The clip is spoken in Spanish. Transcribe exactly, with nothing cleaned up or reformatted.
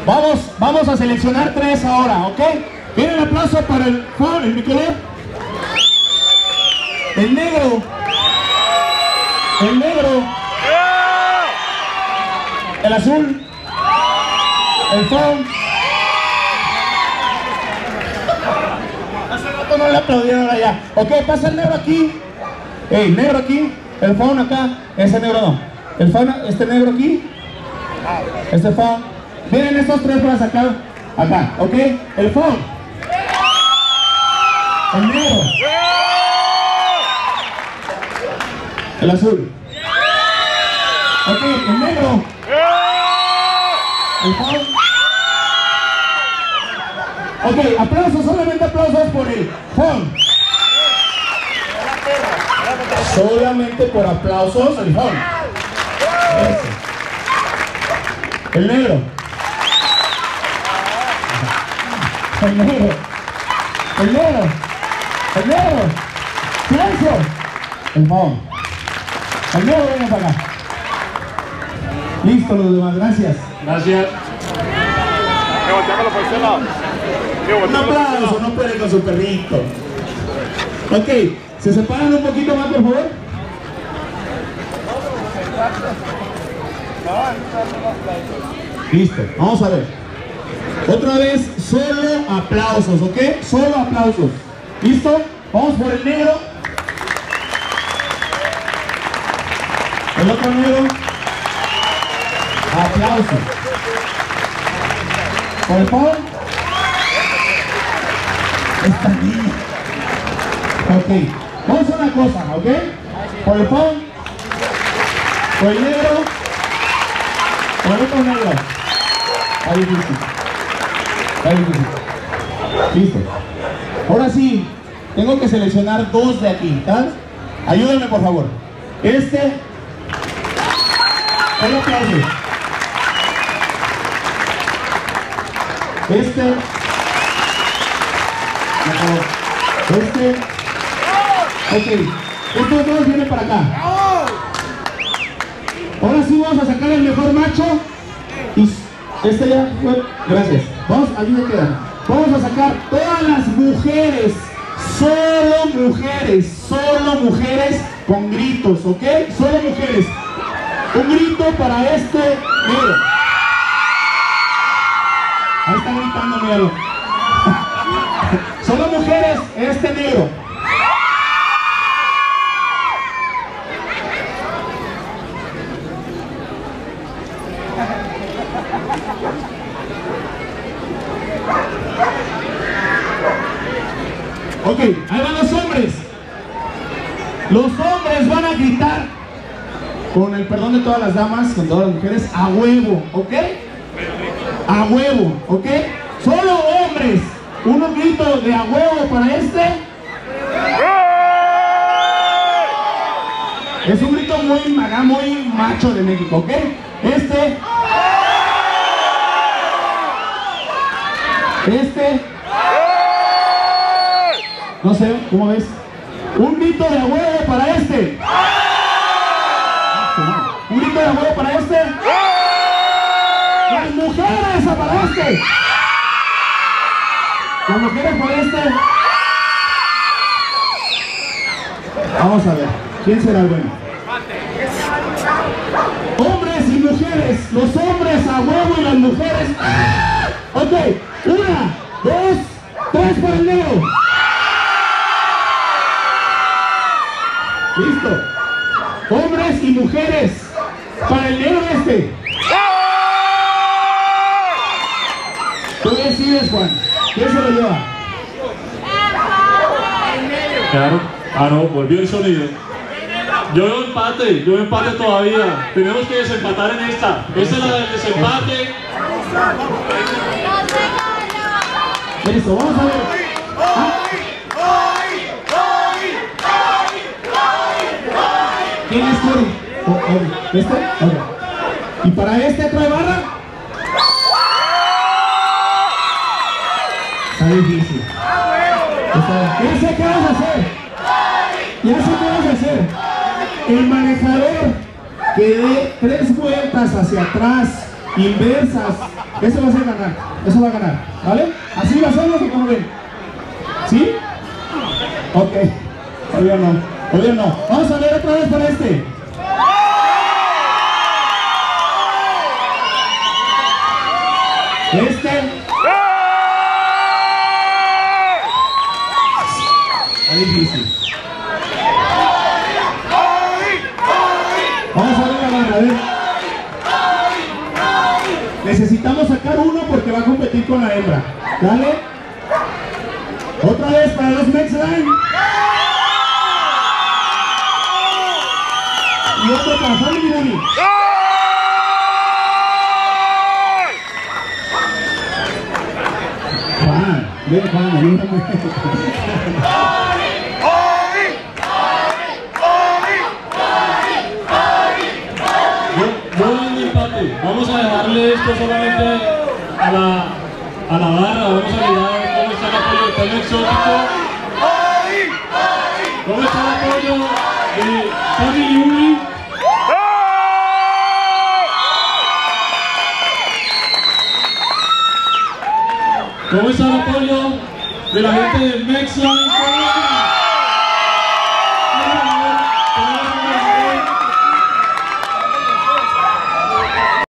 Vamos, vamos a seleccionar tres ahora, ¿ok? ¿Quieren el aplauso para el foul, el bicolor? El negro. El negro. El azul. El foul. Hace rato no le aplaudieron ahora ya. Ok, pasa el negro aquí. Ey, negro aquí. El foul acá. Ese negro no. El foul, este negro aquí. Este foul. Miren estos tres para sacar acá, ¿ok? El foul. El negro. El azul. Ok, el negro. El foul. Ok, aplausos, solamente aplausos por el foul. Solamente por aplausos el foul. Ese. El negro. El negro. El negro. El negro. Silencio. El foul. El negro, venga para acá. Listo los demás, gracias. Gracias. Un aplauso, no puede con su perrito. Ok, ¿se separan un poquito más, por favor? Listo, vamos a ver. Otra vez, solo aplausos, ¿ok? Solo aplausos. ¿Listo? Vamos por el negro. El otro negro. Aplausos. Por el foul. Esta niña. Ok, vamos a una cosa, ¿ok? Por el foul. Por el negro. Por el otro negro. Está difícil. Está difícil. Listo. Ahora sí, tengo que seleccionar dos de aquí, ¿tal? Ayúdenme, por favor. Este. El aplauso. Este. Este. Ok. Estos dos vienen para acá. Ahora sí vamos a sacar el mejor macho. Y este ya fue. Gracias. Vamos, aquí me quedan. Vamos a sacar todas las mujeres. Solo mujeres. Solo mujeres con gritos, ¿ok? Solo mujeres. Un grito para este negro. Ahí está gritando, míralo. Solo mujeres, este negro. Ok, ahí van los hombres. Los hombres van a gritar, con el perdón de todas las damas, con todas las mujeres, a huevo, ¿ok? A huevo, ¿ok? Solo hombres. Un grito de a huevo para este. Es un grito muy maga, muy macho de México, ¿ok? Este. Este. No sé, ¿cómo ves? Un grito de a huevo para este. Un grito de a huevo para este. Las mujeres para este. Las mujeres para este. Vamos a ver, ¿quién será el bueno? Hombres y mujeres. Los hombres a huevo y las mujeres. Ok, una, dos, tres para el negro. Listo. Hombres y mujeres para el negro este. Tú decides, Juan. ¿Quién se lo lleva? Claro, ah no, volvió el sonido. Yo veo empate, yo veo empate todavía. Tenemos que desempatar en esta. Esta es la del desempate. Listo, vamos a ver. ¿Ah? ¿Quién es Cori? Oh, oh, ¿este? Okay. ¿Y para este trae barra? Está difícil. Está... Ya sé qué vas a hacer. Ya sé qué vas a hacer. El manejador que dé tres vueltas hacia atrás, inversas, Ese va a ser ganar, eso va a ganar, ¿vale? ¿Así lo hacemos o cómo ven? ¿Sí? Ok, todavía no, todavía no. Vamos a ver otra vez para este. Este. Es difícil. Vamos a ver la barra, a ver. Necesitamos sacar uno porque va a competir con la hembra. Dale. Otra vez para los Mexline. Y otro para Family Bunny. Juan, ven Juan, ayúdame. Vamos a dejarle esto solamente a la, a la barra, vamos a mirar cómo está el apoyo del tema exótico, cómo está el apoyo de Family Bunny. ¿Cómo está el apoyo de la gente del Mexline?